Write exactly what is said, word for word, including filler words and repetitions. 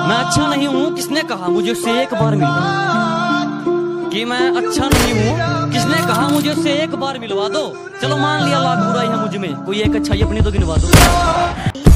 मैं अच्छा नहीं हूँ किसने कहा, मुझे उससे एक बार मिलवा। कि मैं अच्छा नहीं हूँ किसने कहा, मुझे उससे एक बार मिलवा दो। चलो मान लिया लाख बुराई है मुझ में, कोई एक अच्छाई अपनी तो गिनवा दो।